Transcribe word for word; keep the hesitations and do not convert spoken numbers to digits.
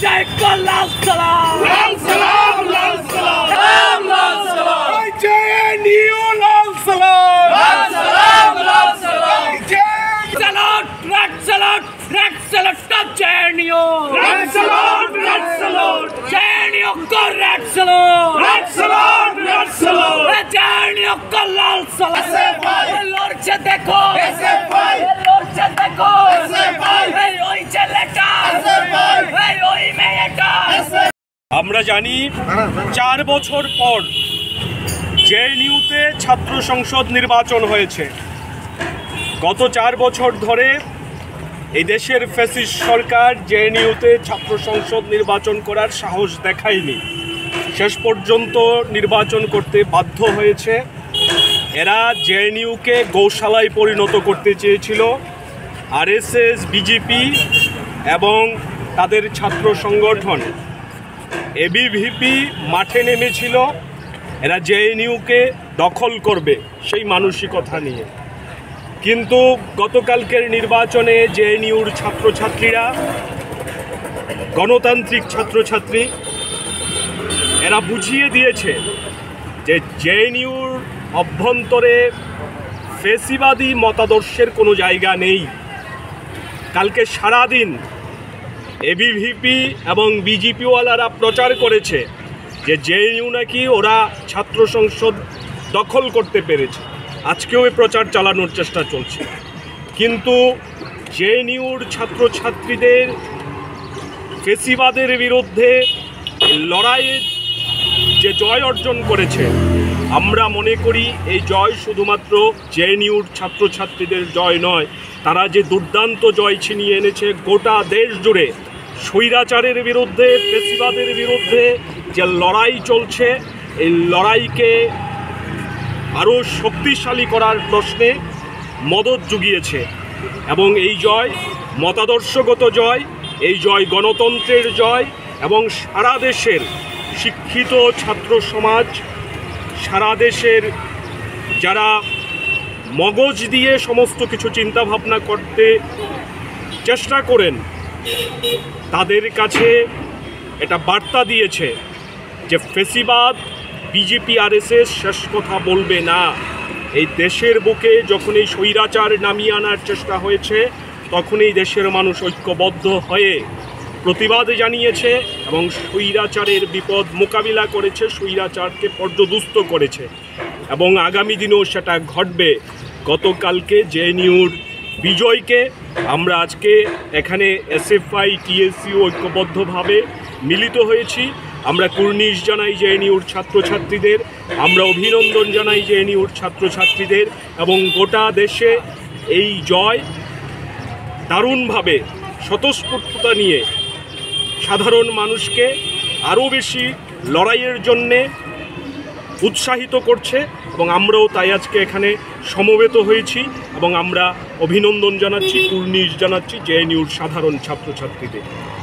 मुजाहिद को लाल सलाम लाल सलाम लाल सलाम लाल सलाम जेएनयू लाल सलाम लाल सलाम लाल सलाम salute red salute red salute का JNU red salute red salute JNU को red salute red salute red salute JNU को लाल सलाम लोर से देखो ऐसे भाई लोर से देखो ऐसे भाई এই ওই ছেলেটা ऐसे भाई এই ওই মেয়েটা আমরা জানি চার বছর পর জেএনইউতে ছাত্র সংসদ নির্বাচন হয়েছে। গত চার বছর ধরে এই দেশের ফ্যাসিস্ট সরকার জেএনইউতে ছাত্র সংসদ নির্বাচন করার সাহস দেখায়নি, শেষ পর্যন্ত নির্বাচন করতে বাধ্য হয়েছে। এরা জেএনইউকে গৌশালায় পরিণত করতে চেয়েছিল। আরএসএস, বিজেপি এবং তাদের ছাত্র সংগঠন এবিভিপি মাঠে নেমেছিল এরা জেএনইউকে দখল করবে সেই মানসিকতা নিয়ে। কিন্তু গতকালকের নির্বাচনে জেএনইউর ছাত্রছাত্রীরা, গণতান্ত্রিক ছাত্রছাত্রী, এরা বুঝিয়ে দিয়েছে যে জেএনইউর অভ্যন্তরে ফেসিবাদী মতাদর্শের কোনো জায়গা নেই। কালকে সারাদিন এবিভিপি এবং বিজেপিওয়ালারা প্রচার করেছে যে জেএনইউ নাকি ওরা ছাত্র সংসদ দখল করতে পেরেছে। আজকেও এই প্রচার চালানোর চেষ্টা চলছে। কিন্তু জেএনইউর ছাত্রছাত্রীদের ফেসিবাদের বিরুদ্ধে লড়াইয়ে যে জয় অর্জন করেছে, আমরা মনে করি এই জয় শুধুমাত্র জেএনইউর ছাত্রছাত্রীদের জয় নয়, তারা যে দুর্দান্ত জয় ছিনিয়ে এনেছে গোটা দেশ জুড়ে স্বৈরাচারের বিরুদ্ধে, ফেসিবাদের বিরুদ্ধে যে লড়াই চলছে, এই লড়াইকে আরও শক্তিশালী করার প্রশ্নে মদত জুগিয়েছে। এবং এই জয় মতাদর্শগত জয়, এই জয় গণতন্ত্রের জয়, এবং সারা দেশের শিক্ষিত ছাত্র সমাজ, সারা দেশের যারা মগজ দিয়ে সমস্ত কিছু চিন্তাভাবনা করতে চেষ্টা করেন, তাদের কাছে এটা বার্তা দিয়েছে যে ফেসিবাদ, বিজেপি, আরএসএস শেষ কথা বলবে না। এই দেশের বুকে যখন এই স্বৈরাচার নামিয়ে আনার চেষ্টা হয়েছে, তখনই দেশের মানুষ ঐক্যবদ্ধ হয়ে প্রতিবাদ জানিয়েছে এবং স্বৈরাচারের বিপদ মোকাবিলা করেছে, স্বৈরাচারকে পর্যদুস্ত করেছে এবং আগামী দিনেও সেটা ঘটবে। গতকালকে জেএনইউর বিজয়কে আমরা আজকে এখানে এসএফআই, টিএসইউ ঐক্যবদ্ধভাবে মিলিত হয়েছি। আমরা কুর্নিশ জানাই জেএনইউর ছাত্রছাত্রীদের, আমরা অভিনন্দন জানাই জেএনইউর ছাত্রছাত্রীদের, এবং গোটা দেশে এই জয় দারুণভাবে স্বতঃস্ফূর্ততা নিয়ে সাধারণ মানুষকে আরও বেশি লড়াইয়ের জন্যে উৎসাহিত করছে। এবং আমরাও তাই আজকে এখানে সমবেত হয়েছি এবং আমরা অভিনন্দন জানাচ্ছি, কুর্নিশ জানাচ্ছি জেএনইউর সাধারণ ছাত্রছাত্রীদের।